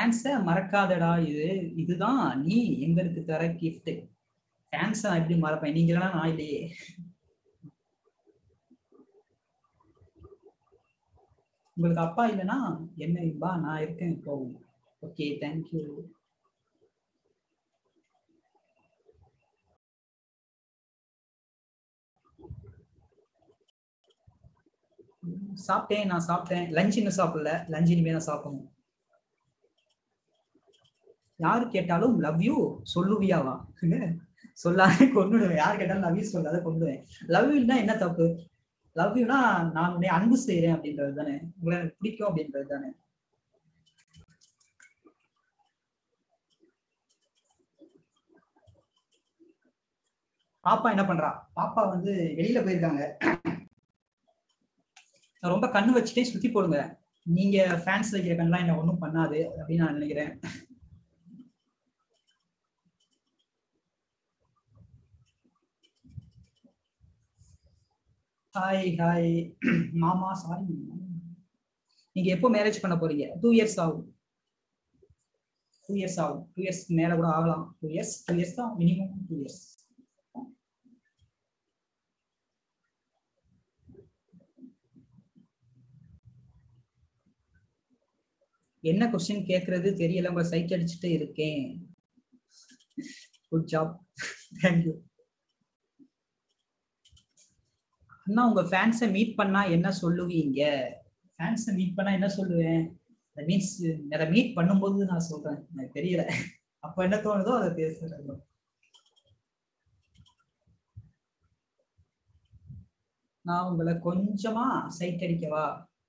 ஃபேன்ஸை மறக்காதடா. இதுதான் நீ எங்களுக்கு தர கிஃப்ட். ஃபேன்ஸை நான் எப்படி மறப்பேன்? நீங்க இல்லைனா நான் இல்லையே. உங்களுக்கு அப்பா இல்லைன்னா என்ன இன்பா, நான் இருக்கேன் இப்போ. Okay, thank you. சாப்பிட்டேன், நான் சாப்பிட்டேன். லஞ்ச் இன்னும் சாப்பிடல, லஞ்ச் இனிமே தான் சாப்பிடணும். யாரு கேட்டாலும் லவ் யூ சொல்லுவியாவா? சொல்லாத கொண்டுடுவேன். யாரு கேட்டாலும் லவ் யூ சொல்லாத கொண்டுடுவேன். லவ் யூனா என்ன தப்பு? லவ் யூனா நான் உன்னை அன்பு செய்யறேன் அப்படின்றது தானே, உங்களை எனக்கு பிடிக்கும் அப்படின்றது தானே. பாப்பா என்ன பண்றா? பாப்பா வந்து வெளியில போயிருக்காங்க. ரொம்ப கண்ணு வச்சுட்டே சுத்தி போடுங்க. நீங்க ஃபேன்ஸ் வைக்கிற கண்ணெல்லாம் என்ன ஒன்றும் பண்ணாது அப்படின்னு நான் நினைக்கிறேன். ஹாய் ஹாய் மாமா, சாரி. நீங்க எப்போ மேரேஜ் பண்ண போறீங்க? 2 இயர்ஸ் ஆகும். 2 இயர்ஸ் ஆகும். 2 இயர்ஸ் மேல கூட ஆகலாம். 2 இயர்ஸ் தான் மினிமம். 2 இயர்ஸ். என்ன கொஸ்டின் கேட்கறது தெரியல, உங்க சைட் அடிச்சுட்டு இருக்கேன். Good job, thank you. அண்ணா, உங்க ஃபேன்ஸை மீட் பண்ணா என்ன சொல்லுவீங்க? ஃபேன்ஸை மீட் பண்ணா என்ன சொல்லுவேன்? மீன்ஸ் அதை மீட் பண்ணும்போது நான் சொல்றேன், எனக்கு தெரியல. அப்ப என்ன தோணுதோ அதை பேசுறேன். நான் உங்களை கொஞ்சமா சைட் அடிக்கவா?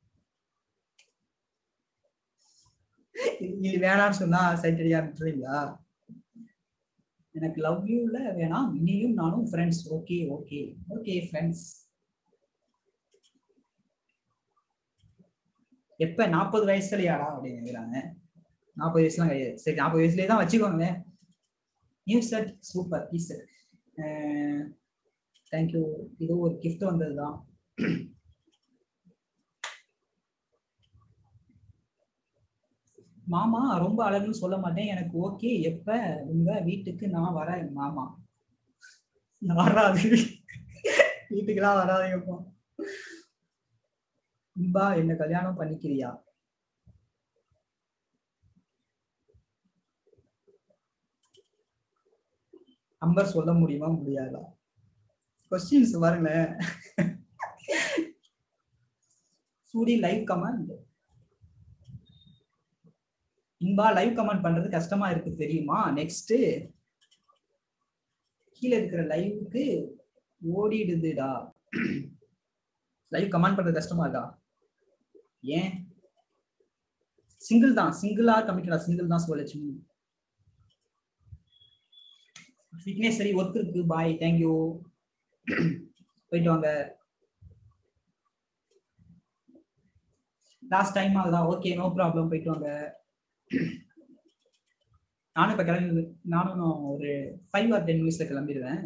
இது வேணாம்னு சொன்னா சைட் அடிக்க ஆரம்பிச்சுறீங்களா? எனக்கு லவ் யூல வேணாம், இனியும் நானும் friends. Okay okay okay friends. எப்ப 40 வயசுலயாடா அப்படிங்கிறாங்க. 40 வயசுலாம் கிடையாது. சரி, 40 வயசுலயே தான் வச்சுக்கோங்க. New set super piece. Thank you. இது ஒரு கிஃப்ட் வந்ததுதான். மாமா ரொம்ப அழகுன்னு சொல்ல மாட்டேன், எனக்கு ஓகே. எப்ப உங்க வீட்டுக்கு நான் வரேன் மாமா? வராது, வீட்டுக்கெல்லாம் வராதுங்கப்போ. இன்பா, என்ன கல்யாணம் பண்ணிக்கிறியா? நம்பர் சொல்ல முடியுமா முடியாதா? கொஸ்டின்ஸ் பாருங்க. சூடி live comment. Inba, live comment பண்றது கஷ்டமா இருக்கு தெரியுமா? நெக்ஸ்ட் கீழே இருக்கிற லைவுக்கு ஓடிடுதுடா. லைவ் கமெண்ட் பண்றது கஷ்டமா இருக்கா? ஏன்? சிங்கிள் தான், சிங்கிளா கமிட்டடா? சிங்கிள் தான் சொல்லட்சுமி. விக்னேஸ்வரி ஒர்க் இருக்கு, பாய், தேங்க்யூ. போயிட்டு வாங்க. லாஸ்ட் டைம் ஆகுதா? ஓகே, நோ ப்ராப்ளம், போயிட்டு வாங்க. நானும் இப்ப கிளம்பி, நானும் ஒரு 5 or 10 minutes கிளம்பிடுவேன்.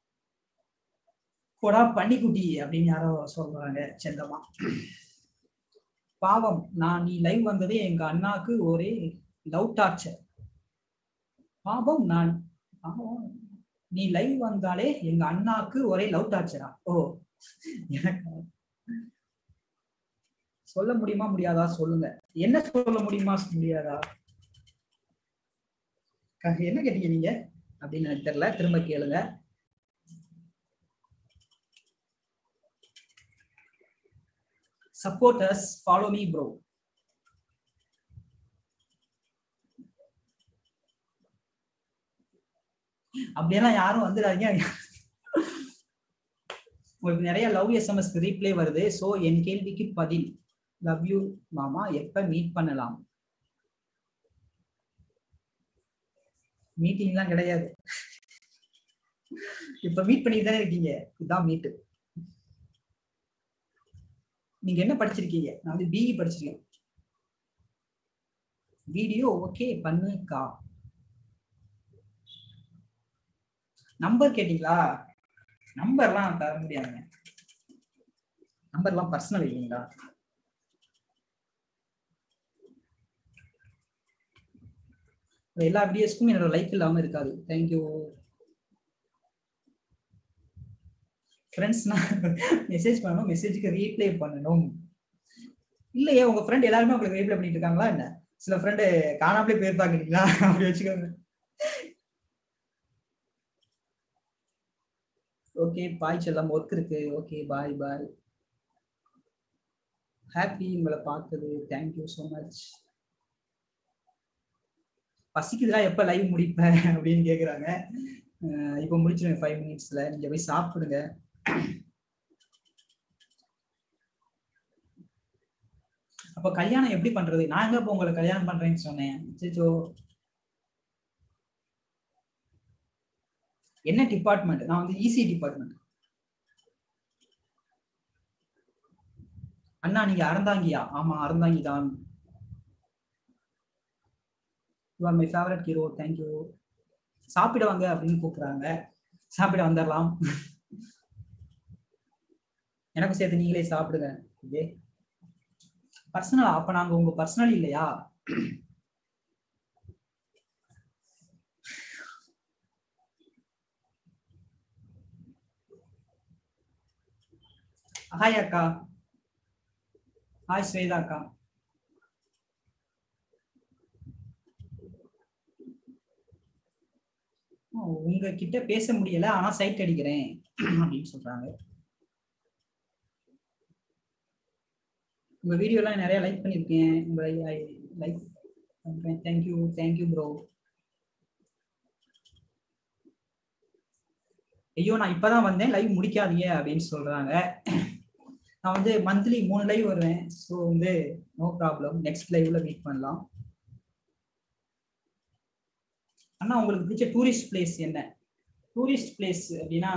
போடா பன்னிக்குட்டி அப்படின்னு யாரோ சொல்றாங்க செந்தமா. பாவம், நீ லைவ் வந்ததே எங்க அண்ணாக்கு ஒரே லவ் டார்ச்சர். பாவம், நீ லைவ் வந்தாலே எங்க அண்ணாக்கு ஒரே லவ் டார்ச்சரா? ஓ, எனக்கு சொல்ல முடியுமா முடியாதா? சொல்லுங்க. என்ன சொல்ல முடியுமா முடியாதா? என்ன கேட்டீங்க நீங்க அப்படின்னு எனக்கு தெரியல, திரும்ப கேளுங்க. Supporters, follow me bro. அப்படியெல்லாம் யாரும் வந்துடாதீங்க. உங்களுக்கு நிறைய லவ் எஸ்எம்எஸ் ரீப்ளே வருது. சோ என் கேள்விக்கு பதில், லவ் யூ மாமா, எப்ப மீட் பண்ணலாம்? மீட்டிங்லாம் கிடையாது, இப்ப மீட் பண்ணிட்டு தானே இருக்கீங்க. இதுதான் மீட். நீங்க என்ன படிச்சிருக்கீங்க? நான் வந்து பிஇ படிச்சிருக்கேன். Video okay பண்ணுக்கா. நம்பர் கேட்டீங்களா? நம்பர்லாம் தர முடியாதுங்க. நம்பர்லாம் பர்சனல் இல்லைங்களா? எல்லா வீடியோஸ்க்கும் என்னோட லைக் இல்லாம இருக்காது. Thank you friends. நான் மெசேஜ் பண்ணணும், மெசேஜுக்கு ரீப்ளை பண்ணணும். இல்லையே உங்க ஃப்ரெண்ட் எல்லாருமே உங்களுக்கு ரீப்ளை பண்ணிட்டு இருக்காங்களா என்ன? சில ஃப்ரெண்டு காணாமலே போயிருப்பாங்க இல்லைங்களா? அப்படி வச்சுக்கோங்க. ஓகே பாய் செல்லம், ஒர்க் இருக்கு. ஓகே பாய் பாய். ஹாப்பி உங்களை பார்த்தது. Thank you so much. பசிக்குதுடா, எப்ப லைவ் முடிப்பேன் அப்படின்னு கேக்குறாங்க. இப்போ முடிச்சிருவேன் 5 மினிட்ஸ்ல. நீங்க போய் சாப்பிடுங்க. அப்ப கல்யாணம் எப்படி பண்றது? நான் எங்க இப்போ உங்களை கல்யாணம் பண்றேன்னு சொன்னேன். சோ என்ன டிபார்ட்மெண்ட்? நான் வந்து இசி டிபார்ட்மெண்ட். அண்ணா நீங்க அறந்தாங்கியா? ஆமா அறந்தாங்கி தான். You are my favourite hero. Thank you. சாப்பிட வாங்க அப்படின்னு கூப்பிடுறாங்க. சாப்பிட வந்துடலாம். எனக்கும் சேர்த்து நீங்களே சாப்பிடுங்க. ஓகே பர்சனலா? அப்ப நாங்க உங்க பர்சனல் இல்லையா? ஹாய் அக்கா. ஹாய் ஸ்வேதா அக்கா. உங்ககிட்ட பேச முடியல ஆனா சைட் அடிக்கிறேன் அப்படின்னு சொல்றாங்க. உங்க வீடியோ எல்லாம் நிறைய லைக் பண்ணிருக்கேன். உங்களை லைக் பண்றேன். Thank you thank you bro. ஐயோ நான் இப்பதான் வந்தேன், லைவ் முடிக்காதீங்க அப்படின்னு சொல்றாங்க. நான் வந்து மந்த்லி 3 லைவ் வருவேன். ஸோ வந்து நோ ப்ராப்ளம், நெக்ஸ்ட் லைவ்ல மீட் பண்ணலாம். அண்ணா உங்களுக்கு பிடிச்ச டூரிஸ்ட் பிளேஸ் என்ன? டூரிஸ்ட் பிளேஸ் அப்படின்னா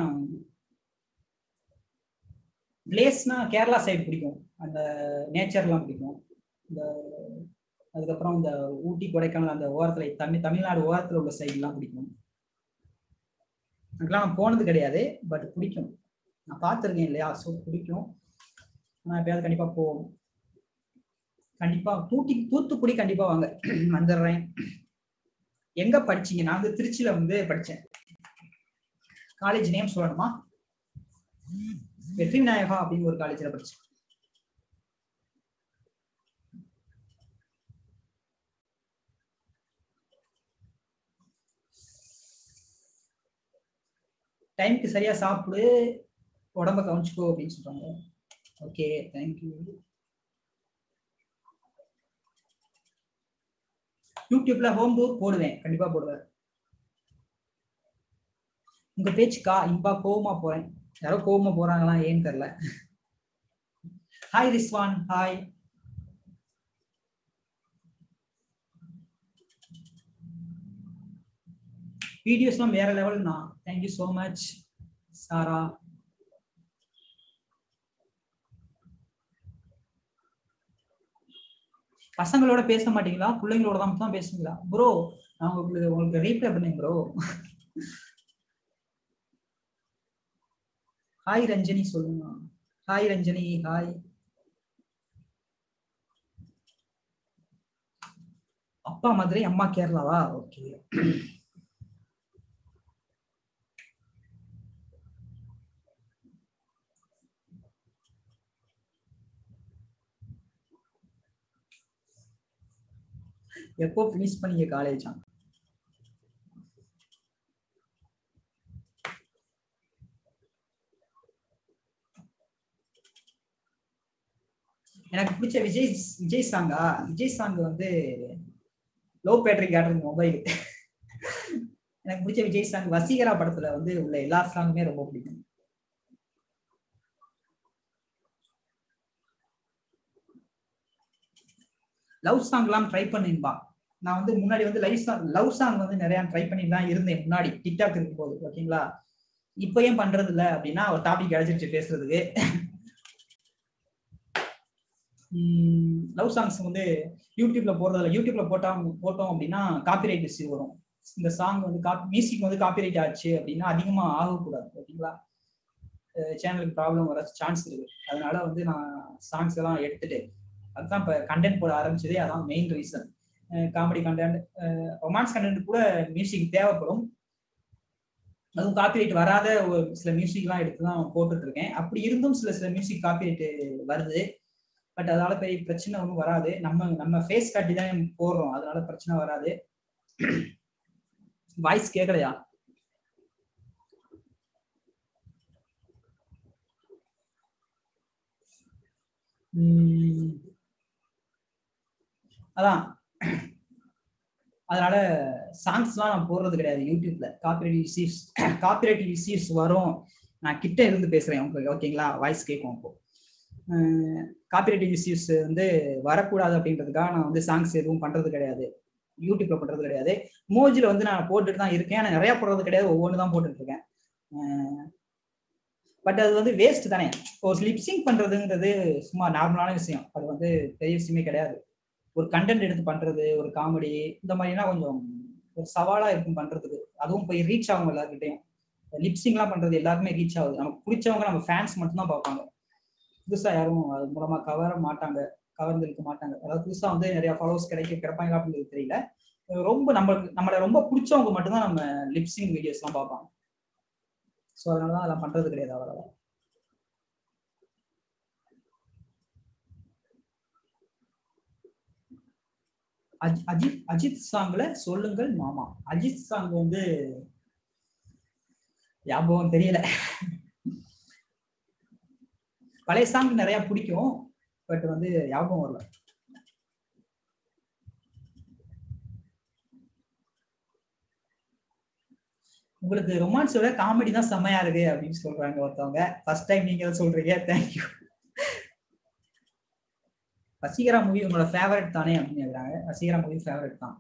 பிளேஸ்னா கேரளா சைடு பிடிக்கும். அந்த நேச்சர்லாம் பிடிக்கும். இந்த அதுக்கப்புறம் இந்த ஊட்டி கொடைக்கானல் அந்த ஓரத்துல தமிழ்நாடு ஓரத்துல உள்ள சைட்லாம் பிடிக்கும். அதுக்கெல்லாம் நான் போனது கிடையாது, பட் பிடிக்கும். நான் பார்த்துருக்கேன் இல்லையா, ஸோ பிடிக்கும். நான் எப்பயாவது கண்டிப்பா போவோம். கண்டிப்பா தூத்துக்குடி கண்டிப்பா வாங்க, வந்துடுறேன். எங்க படிச்சீங்க? நான் வந்து திருச்சியில வந்து படிச்சேன். காலேஜ் நேம் சொல்லணுமா? வெற்றி விநாயகா அப்படின்னு ஒரு காலேஜ்ல படிச்சேன். டைமுக்கு சரியா சாப்பிடு, உடம்ப கவனிச்சுக்கோ அப்படின்னு சொல்றாங்க. Okay thank you. யூடியூப்ல ஹோம் டூர் போடுவேன், கண்டிப்பா போடுவேன். உங்க பேச்சுக்கா இன்பா கோவமா போறேன். யாரோ கோவமா போறாங்களா ஏன்னு தெரியல. ஹாய் ரிஸ்வான். ஹாய். வீடியோஸ்லாம் வேற லெவல்னா. தேங்க்யூ சோ மச் சாரா. பசங்களோட பேச மாட்டீங்களா? பிள்ளைங்களோட தான் பேசுங்களா? ப்ரோ நான் உங்களுக்கு ரீப்ளை பண்ணேன் ப்ரோ. ஹாய் ரஞ்சனி சொல்லுங்க. ஹாய் ரஞ்சனி. ஹாய். அப்பா மதுரை அம்மா கேரளாவா? ஓகே. எப்போ பினிஷ் பண்ணீங்க காலேஜா? எனக்கு பிடிச்ச விஜய் சாங்கா? விஜய் சாங் வந்து லோ பேட்டரி கேட்டரிங் மொபைல். எனக்கு பிடிச்ச விஜய் சாங் வசீகரா படத்துல வந்து உள்ள எல்லா சாங்குமே ரொம்ப பிடிக்கும். லவ் சாங் எல்லாம் ட்ரை பண்ணிருப்பா. நான் வந்து முன்னாடி வந்து லவ் சாங் வந்து நிறைய ட்ரை பண்ணி தான் இருந்தேன் முன்னாடி டிக்டாக் இருக்கும் போது. ஓகேங்களா? இப்ப ஏன் பண்றது இல்ல அப்படின்னா ஒரு டாபிக் கிடைச்சிருச்சு பேசுறதுக்கு. லவ் சாங்ஸ் வந்து யூடியூப்ல போடுறதுல, யூடியூப்ல போட்டோம் அப்படின்னா காப்பிரைட் இஷ்யூ வரும். இந்த சாங் வந்து மியூசிக் வந்து காப்பிரைட் ஆச்சு அப்படின்னா அதிகமா ஆகக்கூடாது. ஓகேங்களா? சேனலுக்கு ப்ராப்ளம் வர சான்ஸ் இருக்கு. அதனால வந்து நான் சாங்ஸ் எல்லாம் எடுத்துட்டு அதுதான் இப்ப கண்டென்ட் போட ஆரம்பிச்சதே. அதான் main reason. Comedy content, romance content கூட மியூசிக் தேவைப்படும். அதுவும் காப்பிரைட் வராத ஒரு சில மியூசிக்லாம் எடுத்து தான் போட்டுட்டு இருக்கேன். அப்படி இருந்தும் சில மியூசிக் காப்பிரைட் வருது. பட் அதனால பெரிய பிரச்சனை ஒன்றும் வராது. நம்ம ஃபேஸ் காட்டி தான் போடுறோம், அதனால பிரச்சனை வராது. வாய்ஸ் கேட்கலையா? அதான், அதனால சாங்ஸ்லாம் நான் போடுறது கிடையாது யூடியூப்ல. காப்பிரைட் இஷ்யூஸ் வரும். நான் கிட்ட இருந்து பேசுறேன் உங்களுக்கு, ஓகேங்களா? வாய்ஸ் கேட்கும். அப்போ காப்பிரைட் இஷ்யூஸ் வந்து வரக்கூடாது அப்படின்றதுக்காக நான் வந்து சாங்ஸ் எதுவும் பண்றது கிடையாது, யூடியூப்ல பண்றது கிடையாது. மோஜில வந்து நான் போட்டுட்டு தான் இருக்கேன். நான் நிறைய போடுறது கிடையாது, ஒவ்வொன்று தான் போட்டுட்டு இருக்கேன். பட் அது வந்து வேஸ்ட் தானே. ஒரு லிப்சிங் பண்றதுங்கிறது சும்மா நார்மலான விஷயம், அது வந்து பெரிய விஷயமே கிடையாது. ஒரு கண்டென்ட் எடுத்து பண்றது, ஒரு காமெடி இந்த மாதிரினா கொஞ்சம் ஒரு சவாலா இருக்கும் பண்றதுக்கு. அதுவும் போய் ரீச் ஆகும் எல்லாருக்கிட்டையும். லிப்சிங்லாம் பண்றது எல்லாருமே ரீச் ஆகுது. நமக்கு பிடிச்சவங்க நம்ம ஃபேன்ஸ் மட்டும் தான் பார்ப்பாங்க. புதுசா யாரும் அது மூலமா கவர மாட்டாங்க, கவர்ந்திருக்க மாட்டாங்க. அதாவது புதுசா வந்து நிறைய ஃபாலோவர்ஸ் கிடைப்பாங்க அப்படிங்கிறது தெரியல. ரொம்ப நம்மளை ரொம்ப பிடிச்சவங்க மட்டும்தான் நம்ம லிப்சிங் வீடியோஸ் எல்லாம் பார்ப்பாங்க. ஸோ அதனாலதான் அதெல்லாம் பண்றது கிடையாது அவ்வளவா. அஜித் சாங்ல சொல்லுங்கள் மாமா. அஜித் சாங் வந்து ஞாபகம் தெரியல. பழைய சாங் நிறைய பிடிக்கும், பட் வந்து ஞாபகம் வரல. உங்களுக்கு ரொமான்ஸோட காமெடி தான் செம்மையா இருக்கு அப்படின்னு சொல்றாங்க ஒருத்தவங்க. ஃபர்ஸ்ட் டைம் நீங்க சொல்றீங்க, தேங்க்யூ. வசீகரா மூவி உங்களோட ஃபேவரட் தானே அப்படின்னு கேக்குறாங்க. வசீகரா மூவி ஃபேவரட் தான்.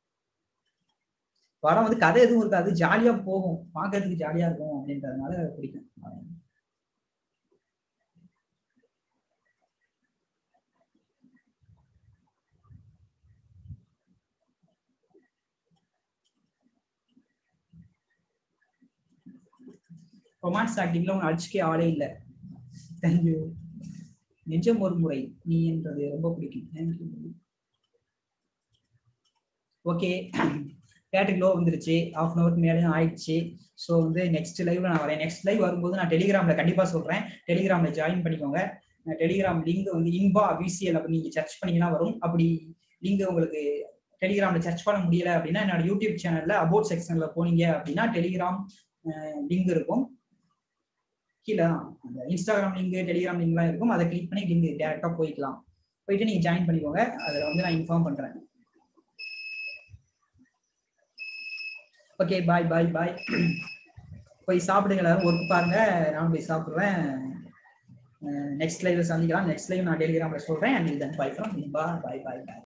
படம் வந்து கதை எதுவும் இருக்காது, ஜாலியா போகும், பார்க்கறதுக்கு ஜாலியா இருக்கும் அப்படின்றதுனால பிடிக்கும். ரொமான்ஸ் ஆக்டிங்ல உங்க அடிச்சுக்கே ஆளே இல்லை. தேங்க்யூ. நிஜம் ஒரு முறை நீ என்றது ரொம்ப பிடிக்கும், தேங்க்யூ. ஓகே, பேட்டரி லோ வந்துருச்சு, ½ அன் ஹவருக்கு மேலேயும் ஆயிடுச்சு. ஸோ வந்து நெக்ஸ்ட் லைவ்ல நான் வரேன். நெக்ஸ்ட் லைவ் வரும்போது நான் டெலிகிராம்ல கண்டிப்பா சொல்றேன், டெலிகிராம்ல ஜாயின் பண்ணிக்கோங்க. டெலிகிராம் லிங்க் வந்து இன்பா அபிசியல் அப்படி நீங்க சர்ச் பண்ணீங்கன்னா வரும். அப்படி லிங்க் உங்களுக்கு டெலிகிராம்ல சர்ச் பண்ண முடியல அப்படின்னா என்னோட யூடியூப் சேனல்ல அபவுட் செக்ஷன்ல போனீங்க அப்படின்னா டெலிகிராம் லிங்க் இருக்கும். கீழே அந்த இன்ஸ்டாகிராம் லிங்க், டெலிகிராம் லிங்க்லாம் இருக்கும். அதை கிளிக் பண்ணி லிங்க் டேரக்டா போயிட்டு நீங்க ஜாயின் பண்ணிக்கோங்க. அதில் வந்து நான் இன்ஃபார்ம் பண்றேன். Okay, bye bye bye. போய் சாப்பிடுங்க எல்லாரும், ஒர்க் பாருங்க, நான் போய் சாப்பிடுறேன். நெக்ஸ்ட் லைவ்ல சந்திக்கலாம். நெக்ஸ்ட் லைவ் நான் டெலிகிராம்ல சொல்றேன். And then bye from Inba. Bye bye bye.